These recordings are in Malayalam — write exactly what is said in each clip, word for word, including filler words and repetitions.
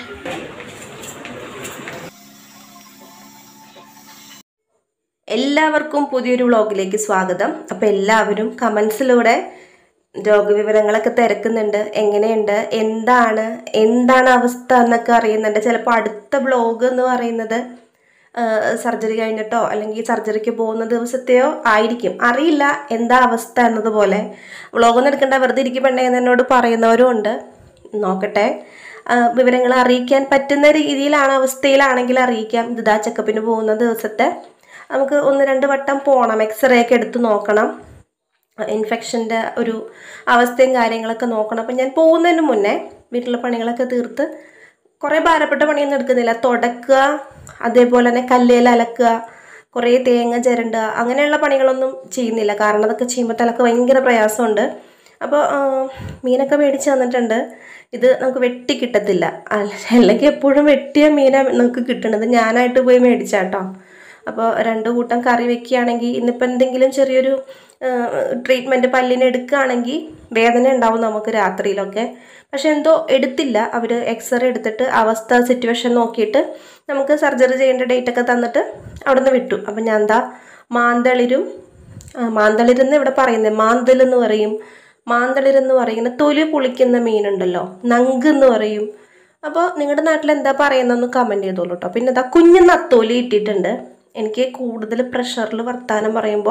എല്ലാവർക്കും പുതിയൊരു വ്ളോഗിലേക്ക് സ്വാഗതം. അപ്പോൾ എല്ലാവരും കമൻസിലൂടെ രോഗവിവരങ്ങളൊക്കെ തിരക്കുന്നുണ്ട്. എങ്ങനെയുണ്ട്, എന്താണ് എന്താണ് അവസ്ഥ എന്നൊക്കെ അറിയുന്നുണ്ട്. ചിലപ്പോൾ അടുത്ത വ്ളോഗ് എന്ന് പറയുന്നത് സർജറി കഴിഞ്ഞിട്ടോ അല്ലെങ്കിൽ സർജറിക്ക് പോകുന്ന ദിവസത്തെയോ ആയിരിക്കും, അറിയില്ല എന്താ അവസ്ഥ എന്നതുപോലെ. വ്ളോഗൊന്നും എടുക്കേണ്ട, വെറുതെ ഇരിക്കപ്പെടേ എന്നോട് പറയുന്നവരും ഉണ്ട്. നോക്കട്ടെ, വിവരങ്ങൾ അറിയിക്കാൻ പറ്റുന്ന രീതിയിലാണ്, അവസ്ഥയിലാണെങ്കിൽ അറിയിക്കാം. ഇതാ ചെക്കപ്പിന് പോകുന്ന ദിവസത്തെ നമുക്ക് ഒന്ന് രണ്ട് വട്ടം പോകണം, എക്സ്റേ ഒക്കെ എടുത്ത് നോക്കണം, ഇൻഫെക്ഷൻ്റെ ഒരു അവസ്ഥയും കാര്യങ്ങളൊക്കെ നോക്കണം. അപ്പം ഞാൻ പോകുന്നതിന് മുന്നേ വീട്ടിലെ പണികളൊക്കെ തീർത്ത്, കുറേ ഭാരപ്പെട്ട പണിയൊന്നും എടുക്കുന്നില്ല, തുടക്കുക, അതേപോലെ തന്നെ കല്ലേൽ അലക്കുക, കുറേ തേങ്ങ ചിരണ്ടുക, അങ്ങനെയുള്ള പണികളൊന്നും ചെയ്യുന്നില്ല. കാരണം അതൊക്കെ ചെയ്യുമ്പോൾ തലക്ക് ഭയങ്കര പ്രയാസമുണ്ട്. അപ്പോൾ മീനൊക്കെ മേടിച്ച് തന്നിട്ടുണ്ട്. ഇത് നമുക്ക് വെട്ടി കിട്ടത്തില്ല, അല്ലെങ്കിൽ എപ്പോഴും വെട്ടിയ മീനാണ് നമുക്ക് കിട്ടണത്. ഞാനായിട്ട് പോയി മേടിച്ചാട്ടോ. അപ്പോൾ രണ്ട് കൂട്ടം കറി വെക്കുകയാണെങ്കിൽ, ഇന്നിപ്പോൾ എന്തെങ്കിലും ചെറിയൊരു ട്രീറ്റ്മെൻറ്റ് പല്ലിന് എടുക്കുകയാണെങ്കിൽ വേദന ഉണ്ടാവും നമുക്ക് രാത്രിയിലൊക്കെ. പക്ഷെ എന്തോ എടുത്തില്ല. അവർ എക്സ്റേ എടുത്തിട്ട് അവസ്ഥ സിറ്റുവേഷൻ നോക്കിയിട്ട് നമുക്ക് സർജറി ചെയ്യേണ്ട ഡേറ്റൊക്കെ തന്നിട്ട് അവിടെ നിന്ന് വിട്ടു. അപ്പം ഞാൻ എന്താ മാന്തളിരും, മാന്തളിരെന്ന് ഇവിടെ പറയുന്നത്, മാന്തലെന്ന് പറയും, മാന്തളിരെന്ന് പറയുന്ന തൊലി പൊളിക്കുന്ന മീനുണ്ടല്ലോ, നങ്ക് എന്ന് പറയും. അപ്പോൾ നിങ്ങളുടെ നാട്ടിൽ എന്താ പറയുന്നതെന്ന് കമൻറ്റ് ചെയ്തോളൂ കേട്ടോ. പിന്നെ ഇതാ കുഞ്ഞു നത്തോലി ഇട്ടിട്ടുണ്ട്. എനിക്ക് കൂടുതൽ പ്രഷറിൽ വർത്താനം പറയുമ്പോൾ,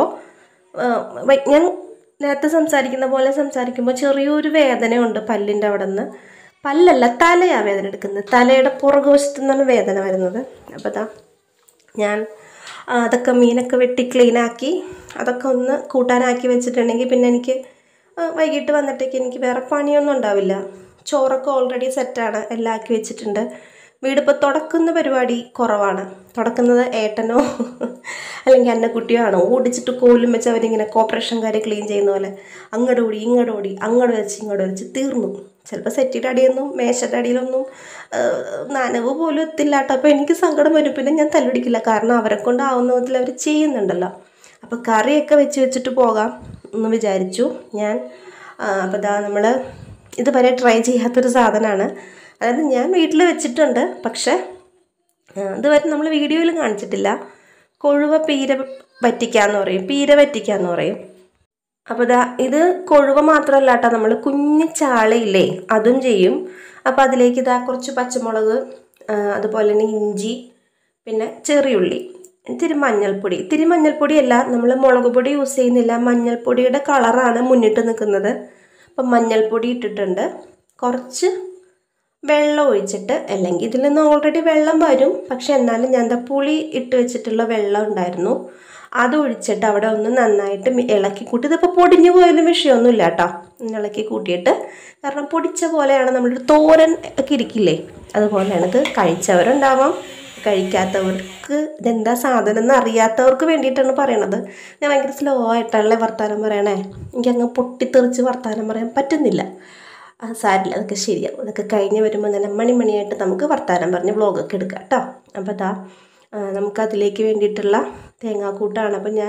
ഞാൻ നേരത്തെ സംസാരിക്കുന്ന പോലെ സംസാരിക്കുമ്പോൾ ചെറിയൊരു വേദനയുണ്ട് പല്ലിൻ്റെ അവിടെ നിന്ന്. പല്ലല്ല, തലയാണ് വേദന എടുക്കുന്നത്. തലയുടെ പുറകുവശത്തു നിന്നാണ് വേദന വരുന്നത്. അപ്പോൾ ഇതാ ഞാൻ അതൊക്കെ മീനൊക്കെ വെട്ടി ക്ലീനാക്കി അതൊക്കെ ഒന്ന് കൂട്ടാനാക്കി വെച്ചിട്ടുണ്ടെങ്കിൽ പിന്നെ എനിക്ക് വൈകിട്ട് വന്നിട്ടേക്ക് എനിക്ക് വേറെ പണിയൊന്നും ഉണ്ടാവില്ല. ചോറൊക്കെ ഓൾറെഡി സെറ്റാണ്, എല്ലാം ആക്കി വെച്ചിട്ടുണ്ട്. വീടിപ്പോൾ തുടക്കുന്ന പരിപാടി കുറവാണ്. തുടക്കുന്നത് ഏട്ടനോ അല്ലെങ്കിൽ അന്നക്കുട്ടിയോ ആണോ, ഓടിച്ചിട്ട് കോലും വെച്ച് അവരിങ്ങനെ കോർപ്പറേഷൻകാർ ക്ലീൻ ചെയ്യുന്ന പോലെ അങ്ങോട്ട് ഓടി ഇങ്ങോട്ട് ഓടി അങ്ങോട്ട് വെച്ച് ഇങ്ങോട്ട് വെച്ച് തീർന്നു. ചിലപ്പോൾ സെറ്റിയുടെ അടിയൊന്നും മേശയുടെ അടിയിലൊന്നും നനവ് പോലും എത്തില്ല കേട്ടോ. അപ്പോൾ എനിക്ക് സങ്കടം വരും. പിന്നെ ഞാൻ തല്ലുപിടിക്കില്ല, കാരണം അവരെ കൊണ്ടാവുന്ന വിധത്തിൽ അവർ ചെയ്യുന്നുണ്ടല്ലോ. അപ്പോൾ കറിയൊക്കെ വെച്ച് വെച്ചിട്ട് പോകാം എന്ന് വിചാരിച്ചു ഞാൻ. അപ്പോൾ ഇതാ നമ്മൾ ഇതുവരെ ട്രൈ ചെയ്യാത്തൊരു സാധനമാണ്. അതായത് ഞാൻ വീട്ടിൽ വെച്ചിട്ടുണ്ട്, പക്ഷേ ഇതുവരെ നമ്മൾ വീഡിയോയിൽ കാണിച്ചിട്ടില്ല. കൊഴുവ പീര വറ്റിക്കാന്ന് പറയും, പീര വറ്റിക്കാന്ന് പറയും. അപ്പോൾ ഇതാ ഇത് കൊഴുവ മാത്രമല്ല കേട്ടോ, നമ്മൾ കുഞ്ഞ് ചാളയില്ലേ അതും ചെയ്യും. അപ്പോൾ അതിലേക്ക് ഇതാ കുറച്ച് പച്ചമുളക്, അതുപോലെ തന്നെ ഇഞ്ചി, പിന്നെ ചെറിയുള്ളി, ഇത്തിരി മഞ്ഞൾപ്പൊടി. ഇത്തിരി മഞ്ഞൾപ്പൊടിയല്ല, നമ്മൾ മുളക് പൊടി യൂസ് ചെയ്യുന്നില്ല, മഞ്ഞൾപ്പൊടിയുടെ കളറാണ് മുന്നിട്ട് നിൽക്കുന്നത്. അപ്പം മഞ്ഞൾപ്പൊടി ഇട്ടിട്ടുണ്ട്. കുറച്ച് വെള്ളം ഒഴിച്ചിട്ട്, അല്ലെങ്കിൽ ഇതിൽ നിന്ന് ഓൾറെഡി വെള്ളം വരും, പക്ഷെ എന്നാലും ഞാൻ എന്താ പുളി ഇട്ട് വെച്ചിട്ടുള്ള വെള്ളം ഉണ്ടായിരുന്നു, അത് ഒഴിച്ചിട്ട് അവിടെ ഒന്ന് നന്നായിട്ട് ഇളക്കി കൂട്ടി. ഇതിപ്പോൾ പൊടിഞ്ഞു പോയാലും വിഷയമൊന്നുമില്ല കേട്ടോ, ഇളക്കി കൂട്ടിയിട്ട്. കാരണം പൊടിച്ച പോലെയാണ്, നമ്മളൊരു തോരൻ ഒക്കെ ഇരിക്കില്ലേ അതുപോലെയാണ്. ഇത് കഴിച്ചവരുണ്ടാവാം, കഴിക്കാത്തവർക്ക് ഇതെന്താ സാധനം എന്ന് അറിയാത്തവർക്ക് വേണ്ടിയിട്ടാണ് പറയണത്. ഞാൻ ഭയങ്കര സ്ലോ ആയിട്ടാണല്ലേ വർത്താനം പറയണേ, എനിക്കങ്ങ് പൊട്ടിത്തെറിച്ച് വർത്താനം പറയാൻ പറ്റുന്നില്ല. ആ സാരില്ല, അതൊക്കെ ശരിയാവും. അതൊക്കെ കഴിഞ്ഞ് വരുമ്പോൾ തന്നെ മണിമണിയായിട്ട് നമുക്ക് വർത്താനം പറഞ്ഞ് വ്ളോഗൊക്കെ എടുക്കാം കേട്ടോ. അപ്പോൾ അതാ നമുക്കതിലേക്ക് വേണ്ടിയിട്ടുള്ള തേങ്ങാക്കൂട്ടാണ്. അപ്പം ഞാൻ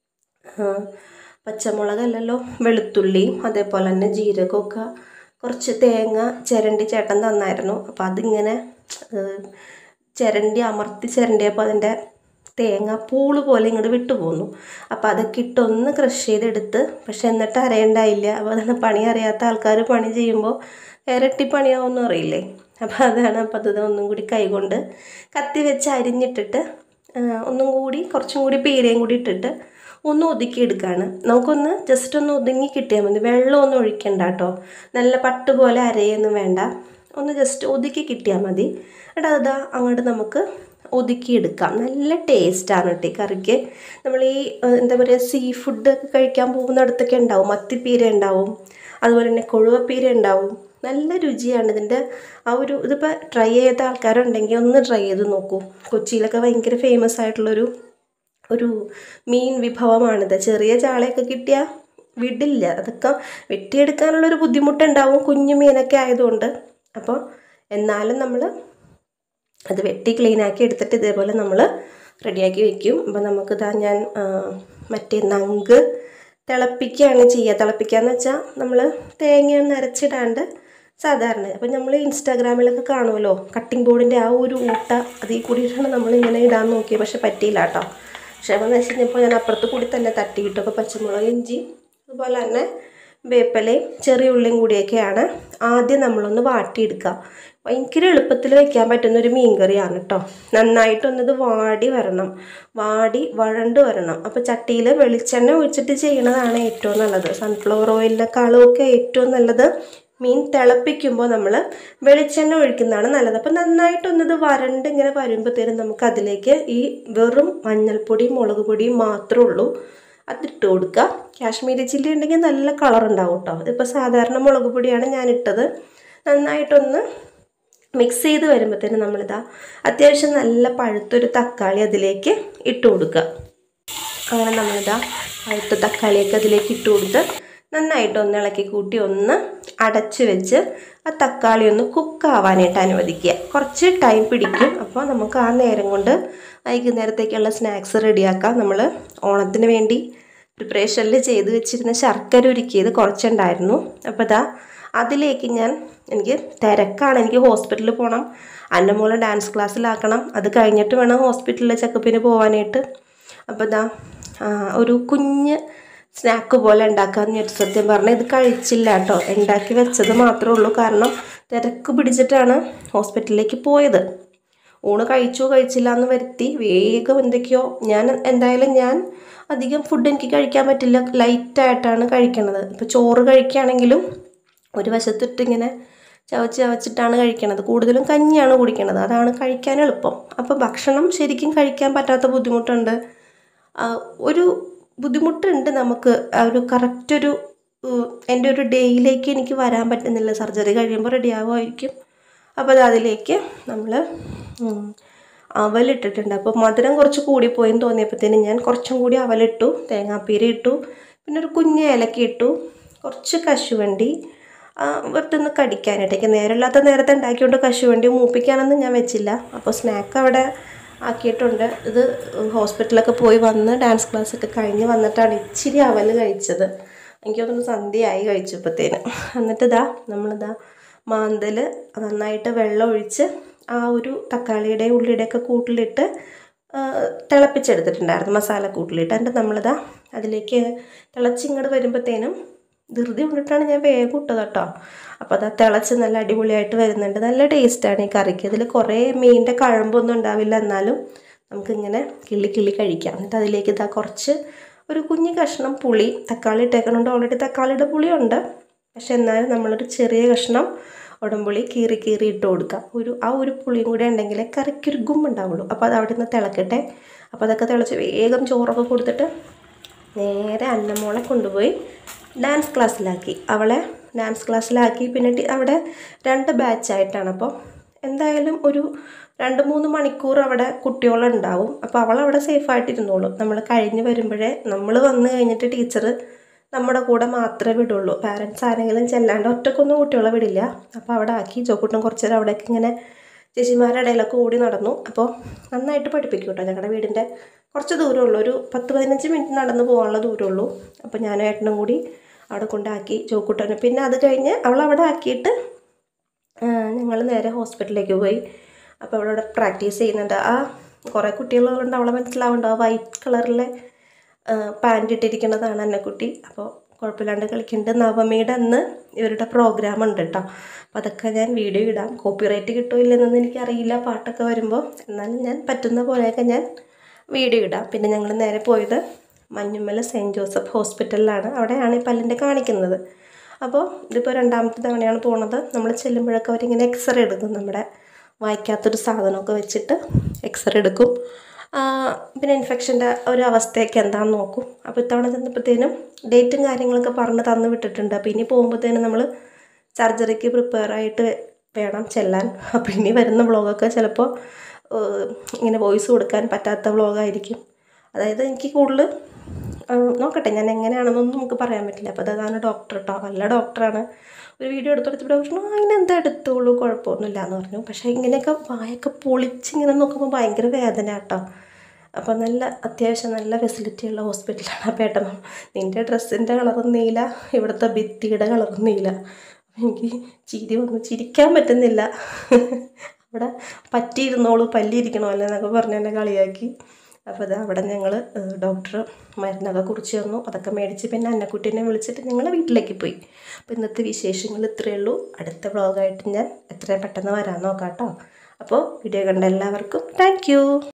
പച്ചമുളകല്ലല്ലോ, വെളുത്തുള്ളിയും അതേപോലെ തന്നെ ജീരകമൊക്കെ, കുറച്ച് തേങ്ങ ചിരണ്ടി ചേട്ടൻ തന്നായിരുന്നു. അപ്പോൾ അതിങ്ങനെ ചിരണ്ടി അമർത്തി ചിരണ്ടിയപ്പോൾ അതിൻ്റെ തേങ്ങ പൂള് പോലെ ഇങ്ങോട്ട് വിട്ടു പോന്നു. അപ്പോൾ അതൊക്കെ ഇട്ടൊന്ന് ക്രഷ് ചെയ്തെടുത്ത്, പക്ഷെ എന്നിട്ട് അരയണ്ടായില്ല. അപ്പോൾ അതാണ് പണി അറിയാത്ത ആൾക്കാർ പണി ചെയ്യുമ്പോൾ ഇരട്ടി പണിയാവുമെന്നും അറിയില്ലേ. അപ്പോൾ അതാണ്. അപ്പോൾ അത് ഒന്നും കൂടി കൈകൊണ്ട് കത്തി വെച്ച് അരിഞ്ഞിട്ടിട്ട് ഒന്നും കൂടി കുറച്ചും കൂടി പീരയും കൂടി ഇട്ടിട്ട് ഒന്ന് ഒതുക്കി എടുക്കുകയാണ്. നമുക്കൊന്ന് ജസ്റ്റ് ഒന്ന് ഒതുങ്ങി കിട്ടിയാൽ മതി, വെള്ളമൊന്നും ഒഴിക്കണ്ട കേട്ടോ, നല്ല പട്ടുപോലെ അരയൊന്നും വേണ്ട, ഒന്ന് ജസ്റ്റ് ഒതുക്കി കിട്ടിയാൽ മതി. എന്നിട്ട് അതാ അങ്ങോട്ട് നമുക്ക് ഒതുക്കിയെടുക്കാം. നല്ല ടേസ്റ്റാണ് കേട്ടോ ഈ കറിക്ക്. നമ്മൾ ഈ എന്താ പറയുക, സീ ഫുഡ് ഒക്കെ കഴിക്കാൻ പോകുന്നിടത്തൊക്കെ ഉണ്ടാവും, മത്തിപ്പീര ഉണ്ടാവും, അതുപോലെ തന്നെ കൊഴുവപ്പീര ഉണ്ടാവും. നല്ല രുചിയാണ് ഇതിൻ്റെ ആ ഒരു. ഇതിപ്പോൾ ട്രൈ ചെയ്ത ആൾക്കാരുണ്ടെങ്കിൽ ഒന്ന് ട്രൈ ചെയ്ത് നോക്കൂ. കൊച്ചിയിലൊക്കെ ഭയങ്കര ഫേമസ് ആയിട്ടുള്ളൊരു ഒരു മീൻ വിഭവമാണിത്. ചെറിയ ചാളയൊക്കെ കിട്ടിയാൽ വിടില്ല, അതൊക്കെ വെട്ടിയെടുക്കാനുള്ളൊരു ബുദ്ധിമുട്ടുണ്ടാവും കുഞ്ഞു മീനൊക്കെ ആയതുകൊണ്ട്. അപ്പോൾ എന്നാലും നമ്മൾ അത് വെട്ടി ക്ലീനാക്കി എടുത്തിട്ട് ഇതേപോലെ നമ്മൾ റെഡിയാക്കി വെക്കും. അപ്പോൾ നമുക്കിതാ ഞാൻ മറ്റേ നങ്ക് തിളപ്പിക്കുകയാണ് ചെയ്യുക. തിളപ്പിക്കുക എന്ന് വെച്ചാൽ നമ്മൾ തേങ്ങയൊന്നും അരച്ചിടാണ്ട് സാധാരണ. അപ്പം നമ്മൾ ഇൻസ്റ്റാഗ്രാമിലൊക്കെ കാണുമല്ലോ കട്ടിംഗ് ബോർഡിൻ്റെ ആ ഒരു ഊട്ട അതിൽ കൂടിയിട്ടാണ് നമ്മളിങ്ങനെ ഇടാൻ നോക്കിയത്. പക്ഷെ പറ്റിയില്ല കേട്ടോ. പക്ഷേ എന്ന് വെച്ച് കഴിഞ്ഞപ്പോൾ ഞാൻ അപ്പുറത്ത് കൂടി തന്നെ തട്ടിയിട്ടു. അപ്പോൾ പച്ചമുളക്, ഇഞ്ചി, അതുപോലെ തന്നെ വേപ്പിലയും ചെറിയ ഉള്ളിയും കൂടിയൊക്കെയാണ് ആദ്യം നമ്മളൊന്ന് വാട്ടിയെടുക്കുക. ഭയങ്കര എളുപ്പത്തിൽ വയ്ക്കാൻ പറ്റുന്നൊരു മീൻ കറിയാണ് കേട്ടോ. നന്നായിട്ടൊന്നത് വാടി വരണം, വാടി വഴണ്ട് വരണം. അപ്പോൾ ചട്ടിയിൽ വെളിച്ചെണ്ണ ഒഴിച്ചിട്ട് ചെയ്യണതാണ് ഏറ്റവും നല്ലത്. സൺഫ്ലവർ ഓയിലിനെക്കാളും ഒക്കെ ഏറ്റവും നല്ലത് മീൻ തിളപ്പിക്കുമ്പോൾ നമ്മൾ വെളിച്ചെണ്ണ ഒഴിക്കുന്നതാണ് നല്ലത്. അപ്പോൾ നന്നായിട്ടൊന്നത് വരണ്ട് ഇങ്ങനെ വരുമ്പോഴത്തേനും നമുക്ക് അതിലേക്ക് ഈ വെറും മഞ്ഞൾപ്പൊടിയും മുളക് പൊടിയും മാത്രമേ ഉള്ളൂ അതിട്ട് കൊടുക്കുക. കാശ്മീരി ചില്ലി ഉണ്ടെങ്കിൽ നല്ല കളർ ഉണ്ടാവും കേട്ടോ. ഇതിപ്പോൾ സാധാരണ മുളക് പൊടിയാണ് ഞാനിട്ടത്. നന്നായിട്ടൊന്ന് മിക്സ് ചെയ്ത് വരുമ്പോഴത്തേനും നമ്മളിതാ അത്യാവശ്യം നല്ല പഴുത്തൊരു തക്കാളി അതിലേക്ക് ഇട്ട് കൊടുക്കുക. അങ്ങനെ നമ്മളിതാ പഴുത്ത തക്കാളിയൊക്കെ അതിലേക്ക് ഇട്ട് കൊടുത്ത് നന്നായിട്ട് ഒന്ന് ഇളക്കി കൂട്ടി ഒന്ന് അടച്ച് വെച്ച് ആ തക്കാളി ഒന്ന് കുക്കാവാനായിട്ട് അനുവദിക്കുക. കുറച്ച് ടൈം പിടിക്കും. അപ്പോൾ നമുക്ക് ആ നേരം കൊണ്ട് വൈകുന്നേരത്തേക്കുള്ള സ്നാക്സ് റെഡിയാക്കാം. നമ്മൾ ഓണത്തിന് വേണ്ടി പ്രിപ്പറേഷനിൽ ചെയ്ത് വെച്ചിരുന്ന ശർക്കര ഉരുക്കിയത് കുറച്ചുണ്ടായിരുന്നു. അപ്പോൾ ഇതാ അതിലേക്ക് ഞാൻ എനിക്ക് തിരക്കാണ്, എനിക്ക് ഹോസ്പിറ്റലിൽ പോകണം, അന്നമോളെ ഡാൻസ് ക്ലാസ്സിലാക്കണം, അത് കഴിഞ്ഞിട്ട് വേണം ഹോസ്പിറ്റലിലെ ചെക്കപ്പിന് പോകാനായിട്ട്. അപ്പോൾ ഇതാ ഒരു കുഞ്ഞ് സ്നാക്ക് പോലെ ഉണ്ടാക്കാമെന്ന് വെച്ച് സത്യം പറഞ്ഞാൽ ഇത് കഴിച്ചില്ല കേട്ടോ. ഉണ്ടാക്കി വെച്ചത് മാത്രമേ ഉള്ളൂ. കാരണം തിരക്ക് പിടിച്ചിട്ടാണ് ഹോസ്പിറ്റലിലേക്ക് പോയത്. ഊണ് കഴിച്ചോ കഴിച്ചില്ല എന്ന് വരുത്തി വേഗം എന്തൊക്കെയോ. ഞാൻ എന്തായാലും ഞാൻ അധികം ഫുഡ് എനിക്ക് കഴിക്കാൻ പറ്റില്ല, ലൈറ്റായിട്ടാണ് കഴിക്കണത്. ഇപ്പോൾ ചോറ് കഴിക്കുകയാണെങ്കിലും ഒരു വശത്തിട്ട് ഇങ്ങനെ ചവച്ച് ചവച്ചിട്ടാണ് കഴിക്കണത്. കൂടുതലും കഞ്ഞിയാണ് കുടിക്കണത്, അതാണ് കഴിക്കാൻ എളുപ്പം. അപ്പോൾ ഭക്ഷണം ശരിക്കും കഴിക്കാൻ പറ്റാത്ത ബുദ്ധിമുട്ടുണ്ട്. ഒരു ബുദ്ധിമുട്ടുണ്ട് നമുക്ക്. ആ ഒരു കറക്റ്റൊരു എൻ്റെ ഒരു ഡേയിലേക്ക് എനിക്ക് വരാൻ പറ്റുന്നില്ല. സർജറി കഴിയുമ്പോൾ റെഡി ആവുമായിരിക്കും. അപ്പോൾ അത് അതിലേക്ക് നമ്മൾ അവലിട്ടിട്ടുണ്ട്. അപ്പോൾ മധുരം കുറച്ച് കൂടിപ്പോയെന്ന് തോന്നിയപ്പോഴത്തേനും ഞാൻ കുറച്ചും കൂടി അവലിട്ടു, തേങ്ങാപ്പീര ഇട്ടു, പിന്നെ ഒരു കുഞ്ഞ് ഏലക്ക ഇട്ടു, കുറച്ച് കശുവണ്ടി വെറുതെ ഒന്ന് കടിക്കാനായിട്ടേക്ക്. നേരമില്ലാത്ത നേരത്തെ ഉണ്ടാക്കിയോണ്ട് കശുവണ്ടി മൂപ്പിക്കാനൊന്നും ഞാൻ വെച്ചില്ല. അപ്പോൾ സ്നാക്ക് അവിടെ ആക്കിയിട്ടുണ്ട്. ഇത് ഹോസ്പിറ്റലൊക്കെ പോയി വന്ന് ഡാൻസ് ക്ലാസ്സൊക്കെ കഴിഞ്ഞ് വന്നിട്ടാണ് ഇച്ചിരി അവൽ കഴിച്ചത്. എനിക്ക് തോന്നുന്നു സന്ധ്യയായി കഴിച്ചപ്പോഴത്തേന്. എന്നിട്ട് ഇതാ നമ്മളിതാ മാന്തൽ നന്നായിട്ട് വെള്ളം ഒഴിച്ച് ആ ഒരു തക്കാളിയുടെയും ഉള്ളിയുടെയൊക്കെ കൂട്ടിലിട്ട് തിളപ്പിച്ചെടുത്തിട്ടുണ്ടായിരുന്നു, മസാല കൂട്ടിലിട്ട്. എന്നിട്ട് നമ്മളിതാ അതിലേക്ക് തിളച്ചിങ്ങോട്ട് വരുമ്പോഴത്തേനും ധൃതി കൊണ്ടിട്ടാണ് ഞാൻ വേഗം ഇട്ടത് കേട്ടോ. അപ്പോൾ അത് തിളച്ച് നല്ല അടിപൊളിയായിട്ട് വരുന്നുണ്ട്. നല്ല ടേസ്റ്റാണ് ഈ കറിക്ക്. ഇതിൽ കുറേ മീനിൻ്റെ കഴമ്പൊന്നും ഉണ്ടാവില്ല, എന്നാലും നമുക്കിങ്ങനെ കിള്ളി കിള്ളി കഴിക്കാം. എന്നിട്ട് അതിലേക്ക് ഇതാ കുറച്ച് ഒരു കുഞ്ഞ് കഷ്ണം പുളി, തക്കാളി ഇട്ടേക്കണുണ്ട്. ഓൾറെഡി തക്കാളിയുടെ പുളിയുണ്ട്, പക്ഷെ എന്നാലും നമ്മളൊരു ചെറിയ കഷ്ണം ഉടമ്പുളി കീറി കീറി ഇട്ട് കൊടുക്കുക. ഒരു ആ ഒരു പുളിയും കൂടെ ഉണ്ടെങ്കിലേ കറിക്കൊരു ഗുമ്മുണ്ടാവുള്ളൂ. അപ്പോൾ അത് അവിടെ നിന്ന് തിളക്കട്ടെ. അപ്പോൾ അതൊക്കെ തിളച്ച് വേഗം ചോറൊക്കെ കൊടുത്തിട്ട് നേരെ അന്നമോളെ കൊണ്ടുപോയി ഡാൻസ് ക്ലാസ്സിലാക്കി. അവളെ ഡാൻസ് ക്ലാസ്സിലാക്കി. പിന്നെ അവിടെ രണ്ട് ബാച്ചായിട്ടാണ്. അപ്പോൾ എന്തായാലും ഒരു രണ്ട് മൂന്ന് മണിക്കൂർ അവിടെ കുട്ടികളുണ്ടാവും. അപ്പോൾ അവളവിടെ സേഫായിട്ടിരുന്നോളും. നമ്മൾ കഴിഞ്ഞ് വരുമ്പോഴേ നമ്മൾ വന്നു കഴിഞ്ഞിട്ട് ടീച്ചർ നമ്മുടെ കൂടെ മാത്രമേ വിടുള്ളൂ. പാരൻസ് ആരെങ്കിലും ചെല്ലാണ്ട് ഒറ്റക്കൊന്നും കുട്ടികളെ വിടില്ല. അപ്പോൾ അവിടെ ആക്കി ജോക്കൂട്ടം കുറച്ച് നേരം അവിടേക്ക് ഇങ്ങനെ ചേച്ചിമാരുടെ ഇടയിലൊക്കെ ഓടി നടന്നു. അപ്പോൾ നന്നായിട്ട് പഠിപ്പിക്കും കേട്ടോ. ഞങ്ങളുടെ വീടിൻ്റെ കുറച്ച് ദൂരമുള്ളൂ, ഒരു പത്ത് പതിനഞ്ച് മിനിറ്റ് നടന്ന് പോകാനുള്ള ദൂരമുള്ളൂ. അപ്പോൾ ഞാനും ഏട്ടനും കൂടി അവിടെ കൊണ്ടാക്കി ജോക്കൂട്ടനെ. പിന്നെ അത് കഴിഞ്ഞ് അവളവിടെ ആക്കിയിട്ട് ഞങ്ങൾ നേരെ ഹോസ്പിറ്റലിലേക്ക് പോയി. അപ്പോൾ അവളവിടെ പ്രാക്ടീസ് ചെയ്യുന്നുണ്ട്. ആ കുറേ കുട്ടികളുണ്ട്, അവളെ മനസ്സിലാവുന്നുണ്ട്. ആ വൈറ്റ് കളറിലെ പാൻറ് ഇട്ടിരിക്കുന്നതാണ് അന്നക്കുട്ടി. അപ്പോൾ കുഴപ്പമില്ലാണ്ട് കളിക്കുന്നുണ്ട്. നവമിയുടെ അന്ന് ഇവരുടെ പ്രോഗ്രാം ഉണ്ട് കേട്ടോ. അപ്പോൾ അതൊക്കെ ഞാൻ വീഡിയോ ഇടാം. കോപ്പിറൈറ്റ് കിട്ടുമോ ഇല്ലെന്നൊന്നും എനിക്കറിയില്ല പാട്ടൊക്കെ വരുമ്പോൾ. എന്നാലും ഞാൻ പറ്റുന്ന പോലെയൊക്കെ ഞാൻ വീഡിയോ ഇടാം. പിന്നെ ഞങ്ങൾ നേരെ പോയത് മഞ്ഞുമല സെയിൻറ്റ് ജോസഫ് ഹോസ്പിറ്റലിലാണ്. അവിടെയാണ് ഈ പല്ലിൻ്റെ കാണിക്കുന്നത്. അപ്പോൾ ഇതിപ്പോൾ രണ്ടാമത്തെ തവണയാണ് പോണത്. നമ്മൾ ചെല്ലുമ്പോഴൊക്കെ അവരിങ്ങനെ എക്സ്റേ എടുക്കും. നമ്മുടെ വായിക്കാത്തൊരു സാധനമൊക്കെ വെച്ചിട്ട് എക്സ്റേ എടുക്കും. പിന്നെ ഇൻഫെക്ഷൻ്റെ ഒരു അവസ്ഥയൊക്കെ എന്താണെന്ന് നോക്കും. അപ്പോൾ ഇത്തവണ ചെന്നപ്പോഴത്തേനും ഡേറ്റും കാര്യങ്ങളൊക്കെ പറഞ്ഞ് തന്നു വിട്ടിട്ടുണ്ട്. അപ്പോൾ ഇനി പോകുമ്പോഴത്തേനും നമ്മൾ സർജറിക്ക് പ്രിപ്പയർ ആയിട്ട് വേണം ചെല്ലാൻ. അപ്പോൾ ഇനി വരുന്ന വ്ളോഗൊക്കെ ചിലപ്പോൾ ഇങ്ങനെ വോയിസ് കൊടുക്കാൻ പറ്റാത്ത വ്ളോഗായിരിക്കും. അതായത് എനിക്ക് കൂടുതൽ നോക്കട്ടെ ഞാൻ എങ്ങനെയാണെന്നൊന്നും നമുക്ക് പറയാൻ പറ്റില്ല. അപ്പോൾ അതാണ് ഡോക്ടർ കേട്ടോ, നല്ല ഡോക്ടറാണ്. ഒരു വീഡിയോ എടുത്തെടുത്തിട്ട് പറഞ്ഞു അതിനെന്താ എടുത്തോളൂ, കുഴപ്പമൊന്നുമില്ല എന്ന് പറഞ്ഞു. പക്ഷേ ഇങ്ങനെയൊക്കെ വായൊക്കെ പൊളിച്ചിങ്ങനെ നോക്കുമ്പോൾ ഭയങ്കര വേദന കേട്ടോ. അപ്പോൾ നല്ല അത്യാവശ്യം നല്ല ഫെസിലിറ്റിയുള്ള ഹോസ്പിറ്റലാണ്. അപ്പോൾ ഏട്ടൻ നിൻ്റെ ഡ്രസ്സിൻ്റെ കളറും നീല, ഇവിടുത്തെ ഭിത്തിയുടെ കളറും നീല. എനിക്ക് ചിരി വന്നു, ചിരിക്കാൻ പറ്റുന്നില്ല. അവിടെ പറ്റിയിരുന്നോളൂ പല്ലിയിരിക്കണോ അല്ലേ എന്നൊക്കെ പറഞ്ഞ് എന്നെ കളിയാക്കി. അപ്പോൾ അത് അവിടെ ഞങ്ങൾ ഡോക്ടർ മരുന്നൊക്കെ കുറിച്ച് തന്നു. അതൊക്കെ മേടിച്ച് പിന്നെ അന്നക്കുട്ടീനെ വിളിച്ചിട്ട് ഞങ്ങൾ വീട്ടിലേക്ക് പോയി. അപ്പോൾ ഇന്നത്തെ വിശേഷങ്ങൾ ഇത്രയേ ഉള്ളൂ. അടുത്ത വ്ളോഗായിട്ട് ഞാൻ എത്രയും പെട്ടെന്ന് വരാൻ നോക്കാം കേട്ടോ. അപ്പോൾ വീഡിയോ കണ്ട എല്ലാവർക്കും താങ്ക് യു.